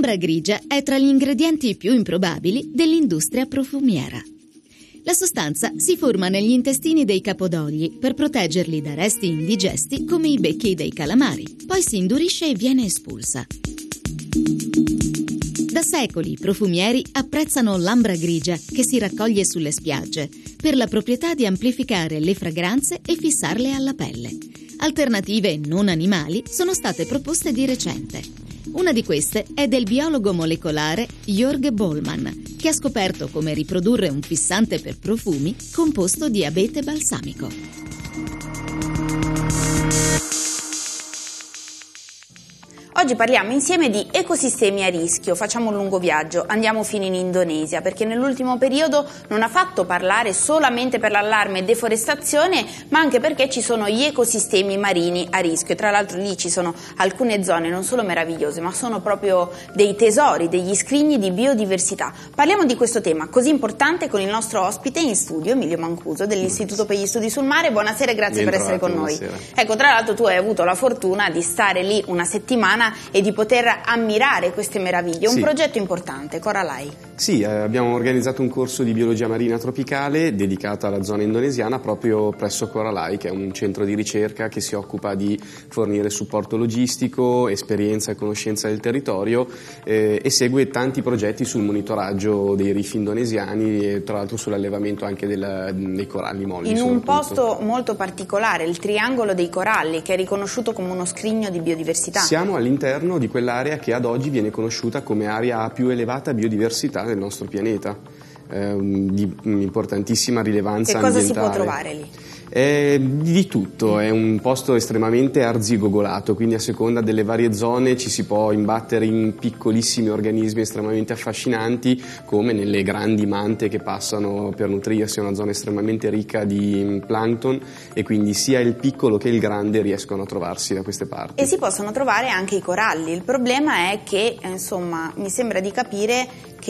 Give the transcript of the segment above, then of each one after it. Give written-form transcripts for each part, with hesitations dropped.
L'ambra grigia è tra gli ingredienti più improbabili dell'industria profumiera. La sostanza si forma negli intestini dei capodogli per proteggerli da resti indigesti come i becchi dei calamari. Poi si indurisce e viene espulsa. Da secoli i profumieri apprezzano l'ambra grigia che si raccoglie sulle spiagge per la proprietà di amplificare le fragranze e fissarle alla pelle. Alternative non animali sono state proposte di recente. Una di queste è del biologo molecolare Jörg Bollmann, che ha scoperto come riprodurre un fissante per profumi composto di abete balsamico. Oggi parliamo insieme di ecosistemi a rischio, facciamo un lungo viaggio, andiamo fino in Indonesia perché nell'ultimo periodo non ha fatto parlare solamente per l'allarme deforestazione ma anche perché ci sono gli ecosistemi marini a rischio e tra l'altro lì ci sono alcune zone non solo meravigliose ma sono proprio dei tesori, degli scrigni di biodiversità. Parliamo di questo tema così importante con il nostro ospite in studio Emilio Mancuso dell'Istituto per gli Studi sul Mare. Buonasera e grazie per essere con noi. Ecco, tra l'altro tu hai avuto la fortuna di stare lì una settimana e di poter ammirare queste meraviglie. Un progetto importante, Coralai. Sì, abbiamo organizzato un corso di biologia marina tropicale dedicato alla zona indonesiana proprio presso Coralai, che è un centro di ricerca che si occupa di fornire supporto logistico, esperienza e conoscenza del territorio e segue tanti progetti sul monitoraggio dei reef indonesiani e tra l'altro sull'allevamento anche dei coralli molli. In un posto molto particolare, il Triangolo dei Coralli, che è riconosciuto come uno scrigno di biodiversità. Siamo all'interno di quell'area che ad oggi viene conosciuta come area a più elevata biodiversità del nostro pianeta, di importantissima rilevanza ambientale. Che cosa si può trovare lì? Di tutto, è un posto estremamente arzigogolato, quindi a seconda delle varie zone ci si può imbattere in piccolissimi organismi estremamente affascinanti come nelle grandi mante che passano per nutrirsi. È una zona estremamente ricca di plankton e quindi sia il piccolo che il grande riescono a trovarsi da queste parti. E si possono trovare anche i coralli. Il problema è che, insomma, mi sembra di capire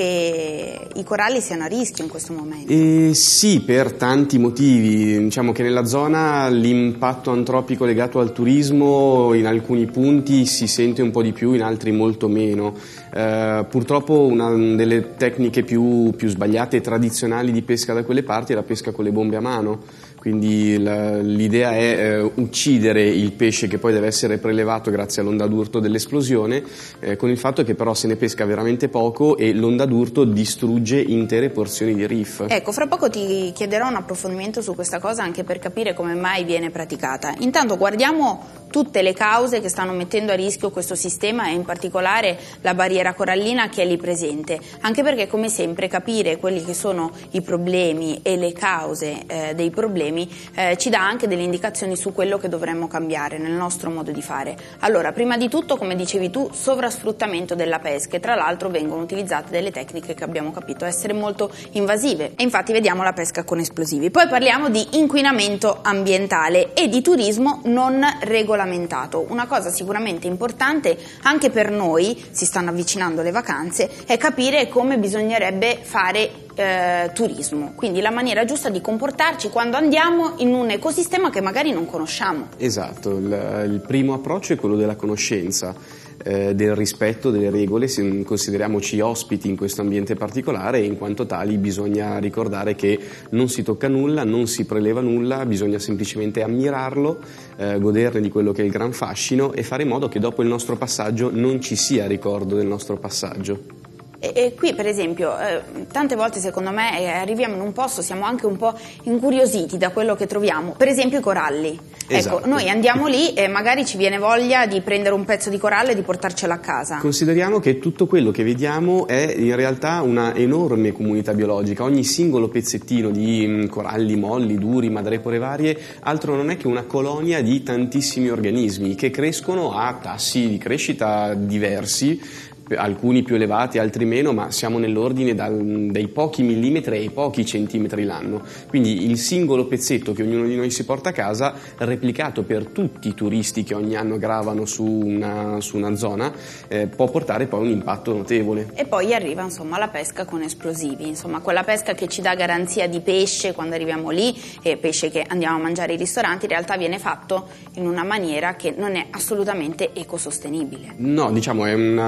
che i coralli siano a rischio in questo momento. Sì, per tanti motivi. Diciamo che nella zona l'impatto antropico legato al turismo in alcuni punti si sente un po' di più, in altri molto meno. Purtroppo una delle tecniche più sbagliate e tradizionali di pesca da quelle parti è la pesca con le bombe a mano. Quindi l'idea è uccidere il pesce che poi deve essere prelevato grazie all'onda d'urto dell'esplosione, con il fatto che però se ne pesca veramente poco e l'onda d'urto distrugge intere porzioni di reef. Ecco, fra poco ti chiederò un approfondimento su questa cosa anche per capire come mai viene praticata. Intanto guardiamo tutte le cause che stanno mettendo a rischio questo sistema e in particolare la barriera corallina che è lì presente, anche perché come sempre capire quelli che sono i problemi e le cause dei problemi ci dà anche delle indicazioni su quello che dovremmo cambiare nel nostro modo di fare. Allora, prima di tutto, come dicevi tu, sovrasfruttamento della pesca e tra l'altro vengono utilizzate delle tecniche che abbiamo capito essere molto invasive e infatti vediamo la pesca con esplosivi. Poi parliamo di inquinamento ambientale e di turismo non regolamentato. Una cosa sicuramente importante anche per noi, si stanno avvicinando le vacanze, è capire come bisognerebbe fare turismo, quindi la maniera giusta di comportarci quando andiamo in un ecosistema che magari non conosciamo. Esatto, il primo approccio è quello della conoscenza, del rispetto delle regole. Consideriamoci ospiti in questo ambiente particolare e in quanto tali bisogna ricordare che non si tocca nulla, non si preleva nulla, bisogna semplicemente ammirarlo, goderne di quello che è il gran fascino e fare in modo che dopo il nostro passaggio non ci sia ricordo del nostro passaggio. E qui per esempio tante volte secondo me arriviamo in un posto, siamo anche un po' incuriositi da quello che troviamo, per esempio i coralli. Esatto. Ecco, noi andiamo lì e magari ci viene voglia di prendere un pezzo di corallo e di portarcelo a casa. Consideriamo che tutto quello che vediamo è in realtà una enorme comunità biologica. Ogni singolo pezzettino di coralli, molli, duri, madrepore varie altro non è che una colonia di tantissimi organismi che crescono a tassi di crescita diversi, alcuni più elevati, altri meno, ma siamo nell'ordine dai pochi millimetri ai pochi centimetri l'anno. Quindi il singolo pezzetto che ognuno di noi si porta a casa, replicato per tutti i turisti che ogni anno gravano su una zona, può portare poi un impatto notevole. E poi arriva insomma la pesca con esplosivi, insomma quella pesca che ci dà garanzia di pesce quando arriviamo lì, e pesce che andiamo a mangiare ai ristoranti in realtà viene fatto in una maniera che non è assolutamente ecosostenibile. No, diciamo è uno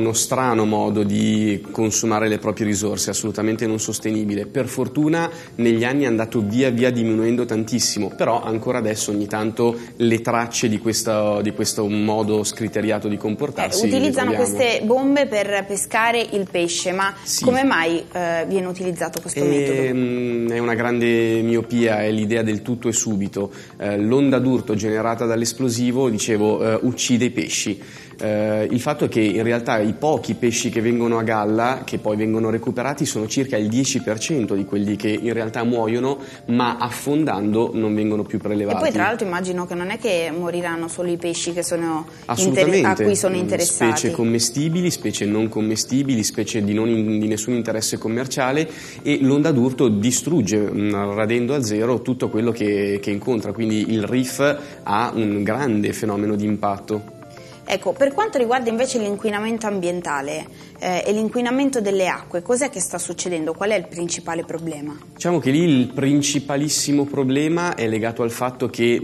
uno strano modo di consumare le proprie risorse, assolutamente non sostenibile. Per fortuna negli anni è andato via via diminuendo tantissimo, però ancora adesso ogni tanto le tracce di questo modo scriteriato di comportarsi utilizzano queste bombe per pescare il pesce, ma sì. Come mai viene utilizzato questo metodo? È una grande miopia, è l'idea del tutto e subito. L'onda d'urto generata dall'esplosivo, dicevo, uccide i pesci. Il fatto è che in realtà i pochi pesci che vengono a galla, che poi vengono recuperati, sono circa il 10% di quelli che in realtà muoiono, ma affondando non vengono più prelevati. E poi tra l'altro immagino che non è che moriranno solo i pesci che sono a cui sono interessati. Specie commestibili, specie non commestibili, specie di nessun interesse commerciale, e l'onda d'urto distrugge, radendo a zero tutto quello che incontra, quindi il reef ha un grande fenomeno di impatto. Ecco, per quanto riguarda invece l'inquinamento ambientale e l'inquinamento delle acque, cos'è che sta succedendo? Qual è il principale problema? Diciamo che lì il principalissimo problema è legato al fatto che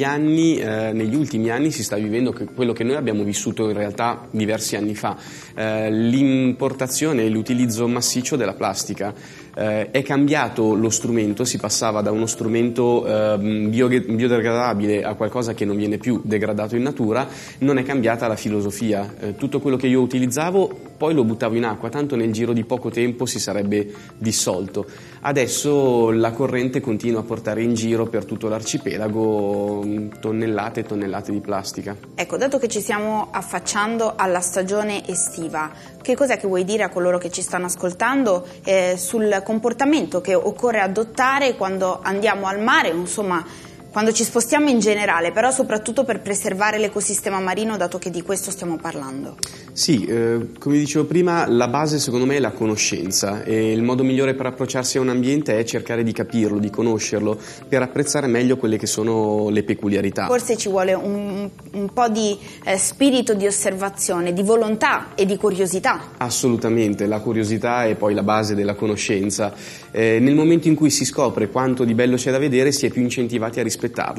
negli ultimi anni si sta vivendo quello che noi abbiamo vissuto in realtà diversi anni fa, l'importazione e l'utilizzo massiccio della plastica. È cambiato lo strumento, si passava da uno strumento biodegradabile a qualcosa che non viene più degradato in natura, non è cambiata la filosofia. Tutto quello che io utilizzavo poi lo buttavo in acqua, tanto nel giro di poco tempo si sarebbe dissolto. Adesso la corrente continua a portare in giro per tutto l'arcipelago tonnellate e tonnellate di plastica. Ecco, dato che ci stiamo affacciando alla stagione estiva, che cos'è che vuoi dire a coloro che ci stanno ascoltando sul comportamento che occorre adottare quando andiamo al mare, insomma, quando ci spostiamo in generale, però soprattutto per preservare l'ecosistema marino, dato che di questo stiamo parlando? Sì, come dicevo prima, la base secondo me è la conoscenza, e il modo migliore per approcciarsi a un ambiente è cercare di capirlo, di conoscerlo, per apprezzare meglio quelle che sono le peculiarità. Forse ci vuole un po' di spirito di osservazione, di volontà e di curiosità. Assolutamente, la curiosità è poi la base della conoscenza. Nel momento in cui si scopre quanto di bello c'è da vedere, si è più incentivati a rispettarlo.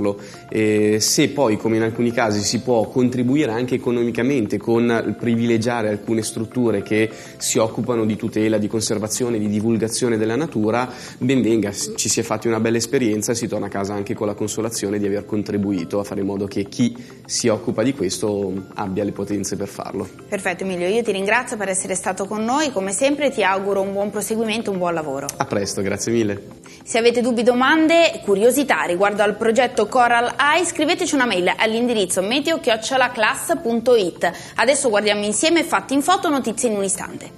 Se poi, come in alcuni casi, si può contribuire anche economicamente con privilegiare alcune strutture che si occupano di tutela, di conservazione, di divulgazione della natura, ben venga, ci si è fatti una bella esperienza e si torna a casa anche con la consolazione di aver contribuito a fare in modo che chi si occupa di questo abbia le potenze per farlo. Perfetto Emilio, io ti ringrazio per essere stato con noi, come sempre ti auguro un buon proseguimento, un buon lavoro. A presto, grazie mille. Se avete dubbi, domande, curiosità riguardo al progetto Coral Eye, scriveteci una mail all'indirizzo meteo@class.it. Adesso guardiamo insieme fatti in foto, notizie in un istante.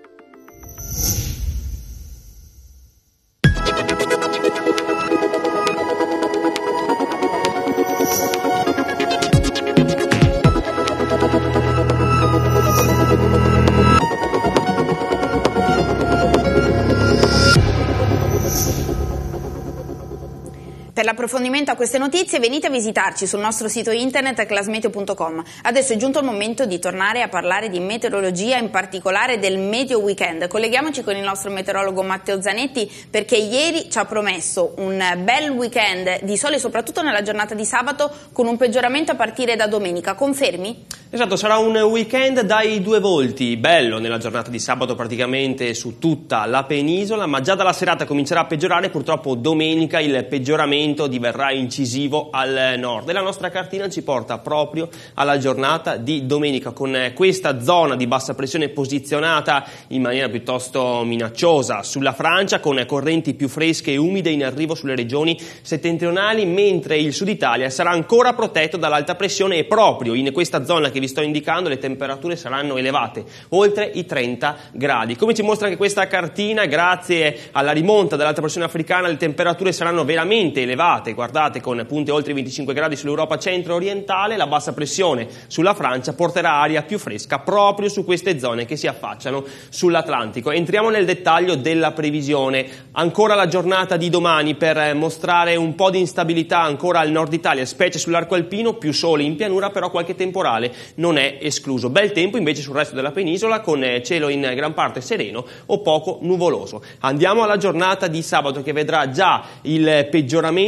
Per l'approfondimento a queste notizie venite a visitarci sul nostro sito internet classmeteo.com. Adesso è giunto il momento di tornare a parlare di meteorologia, in particolare del meteo weekend. Colleghiamoci con il nostro meteorologo Matteo Zanetti, perché ieri ci ha promesso un bel weekend di sole, soprattutto nella giornata di sabato, con un peggioramento a partire da domenica. Confermi? Esatto, sarà un weekend dai due volti, bello nella giornata di sabato praticamente su tutta la penisola, ma già dalla serata comincerà a peggiorare. Purtroppo domenica il peggioramento diverrà incisivo al nord, e la nostra cartina ci porta proprio alla giornata di domenica, con questa zona di bassa pressione posizionata in maniera piuttosto minacciosa sulla Francia, con correnti più fresche e umide in arrivo sulle regioni settentrionali, mentre il sud Italia sarà ancora protetto dall'alta pressione, e proprio in questa zona che vi sto indicando le temperature saranno elevate, oltre i 30 gradi. Come ci mostra anche questa cartina, grazie alla rimonta dell'alta pressione africana le temperature saranno veramente elevate, guardate, con punte oltre i 25 gradi sull'Europa centro-orientale. La bassa pressione sulla Francia porterà aria più fresca proprio su queste zone che si affacciano sull'Atlantico. Entriamo nel dettaglio della previsione. Ancora la giornata di domani per mostrare un po' di instabilità ancora al nord Italia, specie sull'arco alpino, più sole in pianura, però qualche temporale non è escluso. Bel tempo invece sul resto della penisola, con cielo in gran parte sereno o poco nuvoloso. Andiamo alla giornata di sabato, che vedrà già il peggioramento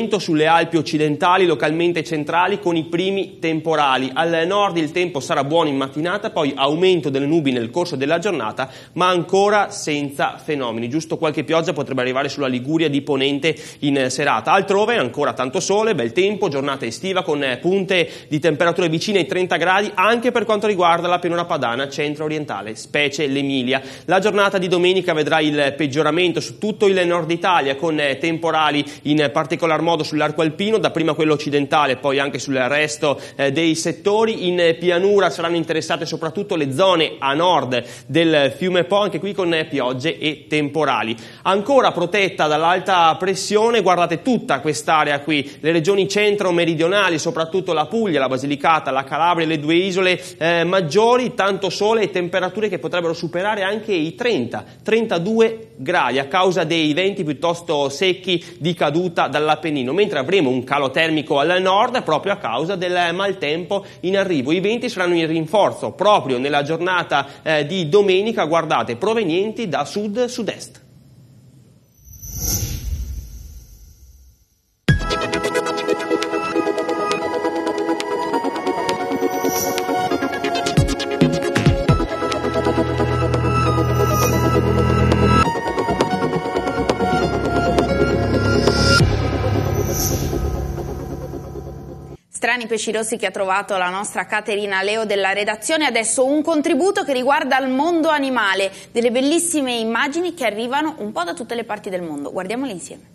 aumento sulle Alpi occidentali, localmente centrali, con i primi temporali. Al nord il tempo sarà buono in mattinata, poi aumento delle nubi nel corso della giornata, ma ancora senza fenomeni. Giusto qualche pioggia potrebbe arrivare sulla Liguria di Ponente in serata. Altrove ancora tanto sole, bel tempo, giornata estiva con punte di temperature vicine ai 30 gradi anche per quanto riguarda la pianura padana centro-orientale, specie l'Emilia. La giornata di domenica vedrà il peggioramento su tutto il nord Italia, con temporali in particolar modo sull'arco alpino, dapprima quello occidentale, poi anche sul resto dei settori. In pianura saranno interessate soprattutto le zone a nord del fiume Po, anche qui con piogge e temporali. Ancora protetta dall'alta pressione, guardate tutta quest'area qui, le regioni centro-meridionali, soprattutto la Puglia, la Basilicata, la Calabria, le due isole maggiori, tanto sole e temperature che potrebbero superare anche i 30-32 gradi a causa dei venti piuttosto secchi di caduta dall'Appennino, mentre avremo un calo termico al nord proprio a causa del maltempo in arrivo. I venti saranno in rinforzo proprio nella giornata di domenica, guardate, provenienti da sud-sud-est. Strani pesci rossi che ha trovato la nostra Caterina Leo della redazione. Adesso un contributo che riguarda il mondo animale, delle bellissime immagini che arrivano un po' da tutte le parti del mondo. Guardiamole insieme.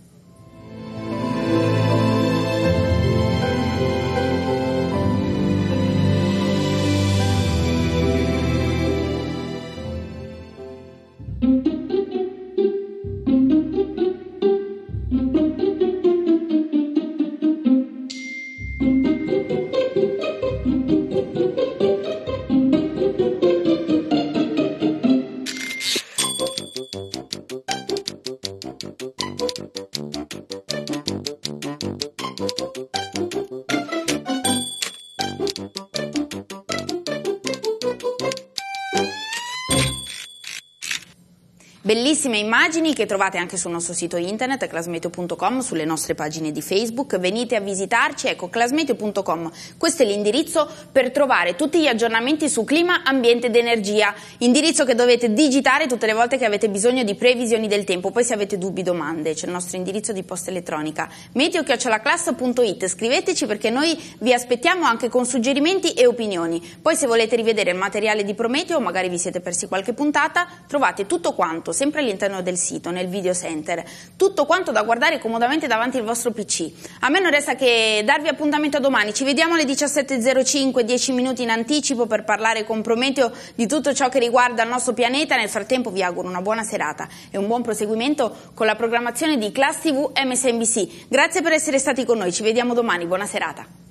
Bellissime immagini che trovate anche sul nostro sito internet clasmeteo.com, sulle nostre pagine di Facebook. Venite a visitarci, ecco, clasmeteo.com. Questo è l'indirizzo per trovare tutti gli aggiornamenti su clima, ambiente ed energia. Indirizzo che dovete digitare tutte le volte che avete bisogno di previsioni del tempo. Poi se avete dubbi, domande, c'è il nostro indirizzo di posta elettronica meteo@class.it. Scriveteci perché noi vi aspettiamo anche con suggerimenti e opinioni. Poi se volete rivedere il materiale di Prometeo, magari vi siete persi qualche puntata, trovate tutto quanto sempre all'interno del sito, nel video center, tutto quanto da guardare comodamente davanti al vostro PC. A me non resta che darvi appuntamento a domani, ci vediamo alle 17.05, 10 minuti in anticipo per parlare con Prometeo di tutto ciò che riguarda il nostro pianeta. Nel frattempo vi auguro una buona serata e un buon proseguimento con la programmazione di Class TV MSNBC. Grazie per essere stati con noi, ci vediamo domani, buona serata.